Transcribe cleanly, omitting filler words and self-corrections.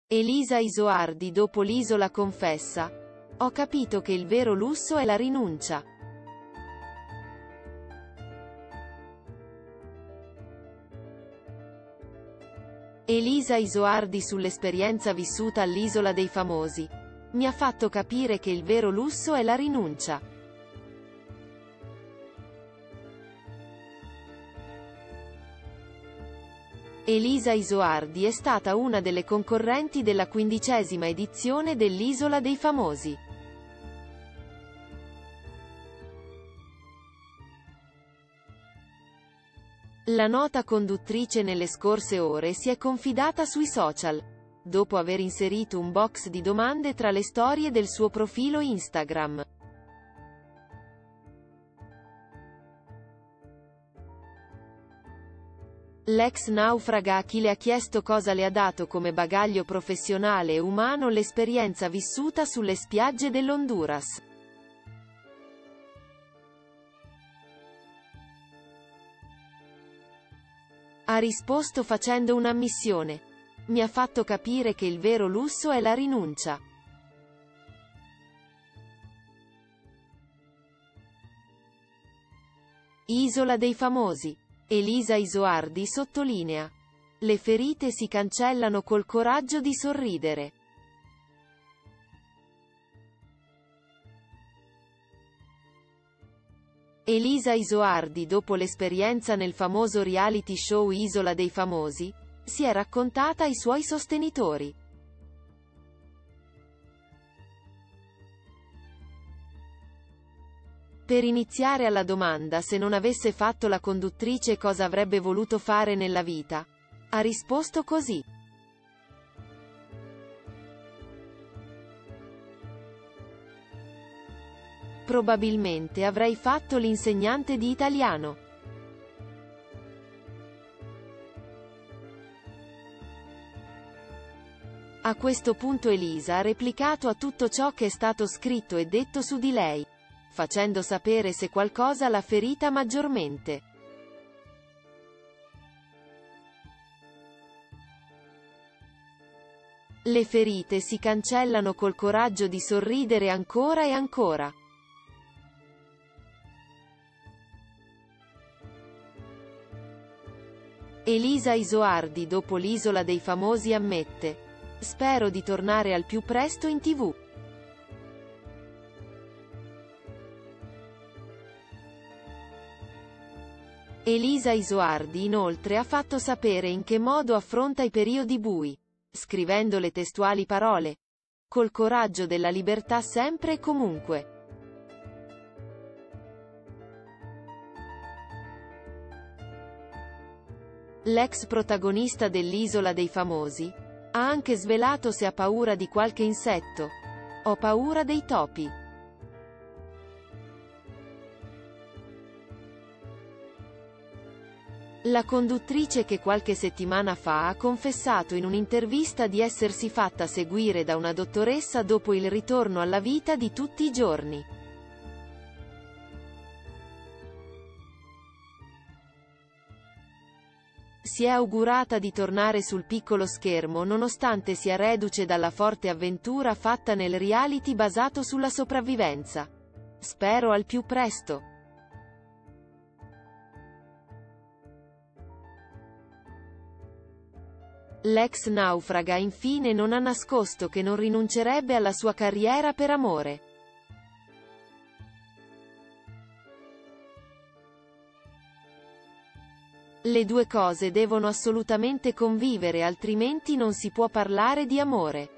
Elisa Isoardi dopo l'isola confessa: "Ho capito che il vero lusso è la rinuncia". Elisa Isoardi sull'esperienza vissuta all'Isola dei Famosi. Mi ha fatto capire che il vero lusso è la rinuncia. Elisa Isoardi è stata una delle concorrenti della 15ª edizione dell'Isola dei Famosi. La nota conduttrice nelle scorse ore si è confidata sui social, dopo aver inserito un box di domande tra le storie del suo profilo Instagram. L'ex naufraga a chi le ha chiesto cosa le ha dato come bagaglio professionale e umano l'esperienza vissuta sulle spiagge dell'Honduras. Ha risposto facendo un'ammissione: "Mi ha fatto capire che il vero lusso è la rinuncia". Isola dei Famosi. Elisa Isoardi sottolinea: "Le ferite si cancellano col coraggio di sorridere". Elisa Isoardi dopo l'esperienza nel famoso reality show Isola dei Famosi, si è raccontata ai suoi sostenitori. Per iniziare alla domanda se non avesse fatto la conduttrice cosa avrebbe voluto fare nella vita, ha risposto così: "Probabilmente avrei fatto l'insegnante di italiano". A questo punto Elisa ha replicato a tutto ciò che è stato scritto e detto su di lei, facendo sapere se qualcosa l'ha ferita maggiormente. "Le ferite si cancellano col coraggio di sorridere ancora e ancora". Elisa Isoardi dopo l'Isola dei Famosi ammette: "Spero di tornare al più presto in TV". Elisa Isoardi inoltre ha fatto sapere in che modo affronta i periodi bui, scrivendo le testuali parole: "Col coraggio della libertà sempre e comunque". L'ex protagonista dell'Isola dei Famosi ha anche svelato se ha paura di qualche insetto. "Ho paura dei topi". La conduttrice che qualche settimana fa ha confessato in un'intervista di essersi fatta seguire da una dottoressa dopo il ritorno alla vita di tutti i giorni. Si è augurata di tornare sul piccolo schermo nonostante sia reduce dalla forte avventura fatta nel reality basato sulla sopravvivenza. "Spero al più presto". L'ex naufraga infine non ha nascosto che non rinuncerebbe alla sua carriera per amore. "Le due cose devono assolutamente convivere, altrimenti non si può parlare di amore".